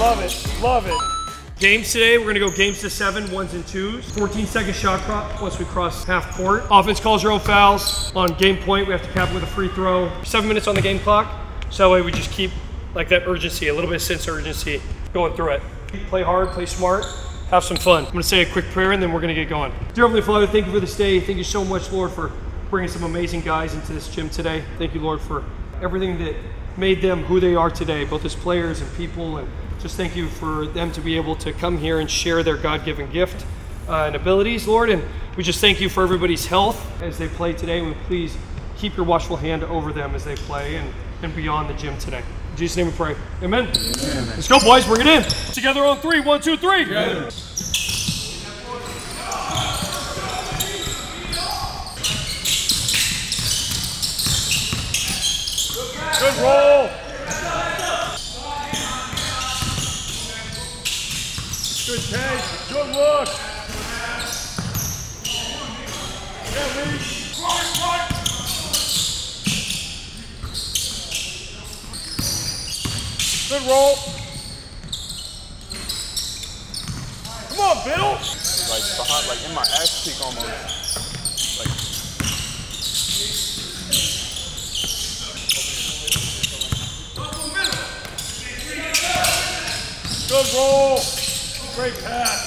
Love it, love it. Games today, we're gonna go games to 7, 1s and 2s. 14-second shot clock once we cross half court. Offense calls your own fouls. On game point, we have to cap it with a free throw. 7 minutes on the game clock, so that way we just keep like that urgency, a little bit of sense of urgency going through it. Play hard, play smart, have some fun. I'm gonna say a quick prayer and then we're gonna get going. Dear Heavenly Father, thank you for this day. Thank you so much, Lord, for bringing some amazing guys into this gym today. Thank you, Lord, for everything that made them who they are today, both as players and people, and just thank you for them to be able to come here and share their God-given gift and abilities, Lord. And we just thank you for everybody's health as they play today. And please keep your watchful hand over them as they play and beyond the gym today. In Jesus' name we pray. Amen. Amen. Let's go, boys. Bring it in. Together on 3. 1, 2, 3. Together. Good roll. Good take, good look. Yeah, reach. Good roll. Come on, Bill. Like behind, like in my ass cheek almost. Good roll. Great pass.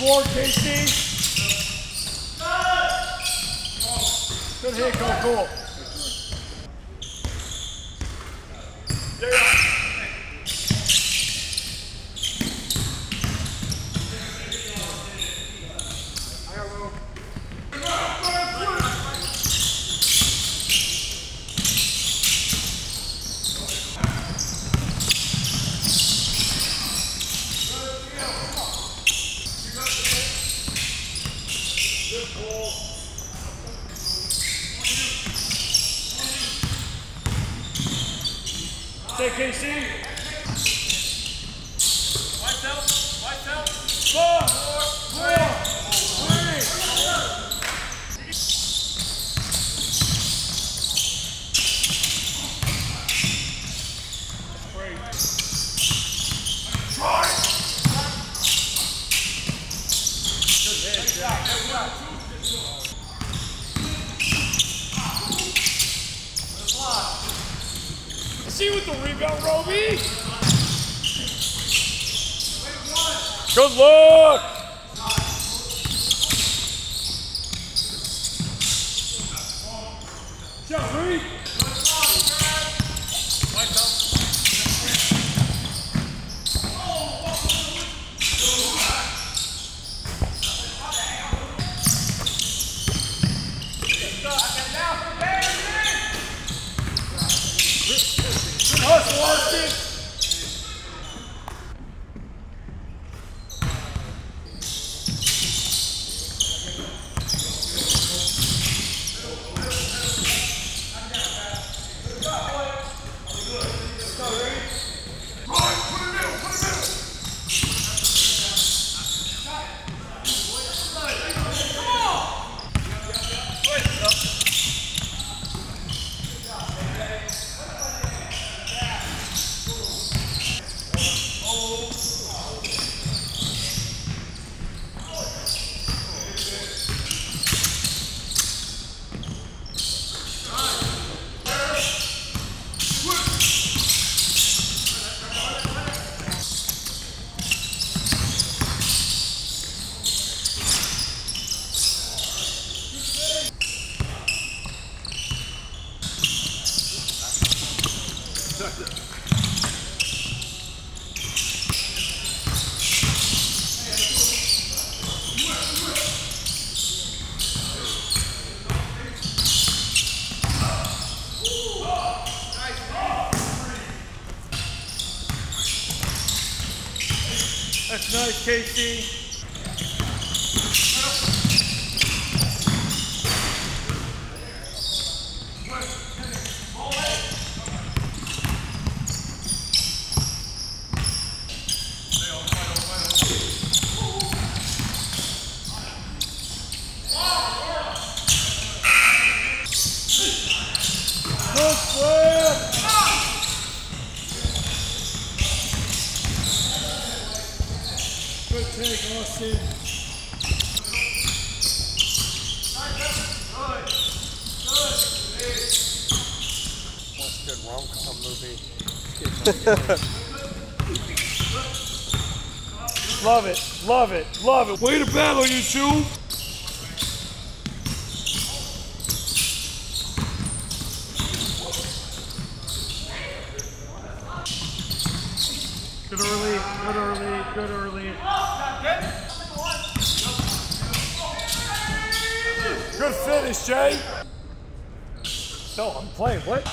4, Casey. Good hit, cool. There you go. Stay, KC. Lights out. 4, 3. See with the rebound, Roby. Good look. Shot, Reed. That's nice, Casey. Good flip! Good take, Austin. What's a good rom-com movie? Love it, love it, love it. Way to battle, you two. Good early, good early, good early. Good finish, Jay. No, I'm playing. What?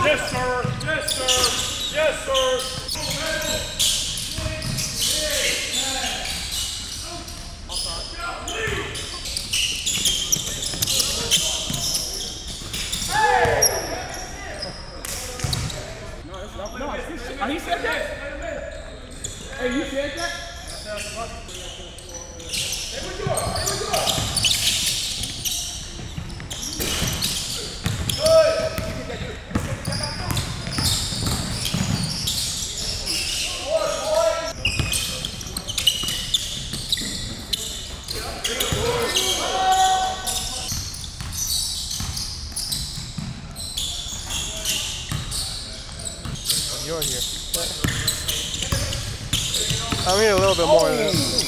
Yes, sir. Yes, sir. Yes, sir. No, he said that? Hey, you said that? You're here. I mean a little bit more than that.